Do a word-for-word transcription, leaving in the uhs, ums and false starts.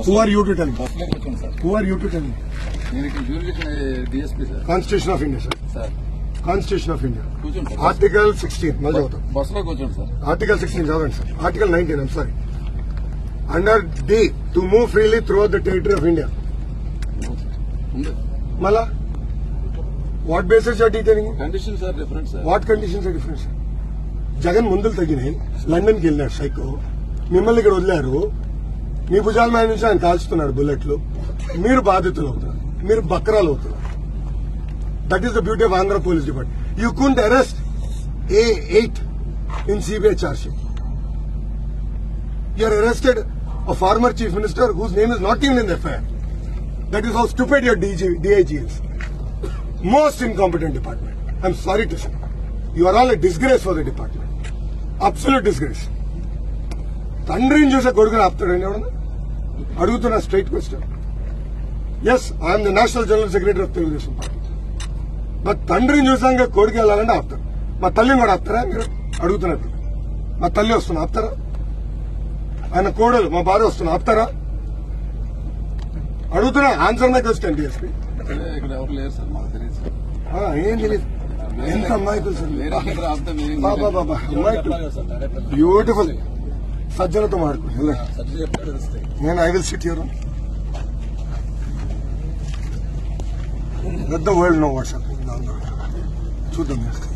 Who are you to tell me? Bus లోకి వచ్చాను sir. Who are you to tell me? నేను ఇక్కడ jurisdiction DSP sir. Constitution of India, sir. Sir Constitution of India. కూర్చోండి sir. Article sixteen. మళ్ళీ చదువుతాం. Bus లోకి వచ్చాను sir. Article sixteen చదవండి sir. Article nineteen, I'm sorry. Under D, to move freely throughout the territory of India. ఉంది. Mala, what basis you are detaining? Conditions are different sir. What conditions are different, sir? Jagan ముందులు తగ్గినాయి, London కి వెళ్ళినాడు psycho, మిమ్మల్ని ఇక్కడ వదిలారు, మీ భుజాల మీద నుంచి ఆయన కాల్చుతున్నాడు బుల్లెట్లు, మీరు బాధితులు అవుతారు, మీరు బక్రాలు అవుతారు. That is the beauty of Andhra police department. You could arrest A eight in CBI charge sheet. You are arrested a former chief minister whose name is not even in the F I R. That is how stupid your D I G is. Most incompetent department. I'm sorry to say. You are all a disgrace for the department. Absolute disgrace. తండ్రిని చూసే కొడుకుని ఆపుతాడండి ఎవడన్నా? అడుగుతున్నా straight question. Yes, I'm the national general secretary of Telugu Desam party. మా తండ్రిని చూసాక కొడుకు వెళ్ళాలంటే ఆపుతారు. మా తల్లిని కూడా ఆపుతారా మీరు? అడుగుతున్నారు. మా తల్లి వస్తున్నా ఆపుతారా? ఆయన కోడలు మా భార్య వస్తున్నా ఆపుతారా? అడుగుతున్నా. Answer my question DSP. ఇక్కడ ఎవరు లేరు సార్, మాకు తెలియదు సార్. ఏం తెలియదు. ఎంత అమ్మాయికులు సార్. వేరే దగ్గర ఆపితే మీరు బాబా బాబా అమ్మాయికులు బ్యూటిఫుల్. సజ్జలతో మాడుకోండి. నేను I will sit here. Let the world know what's happening. చూద్దాం.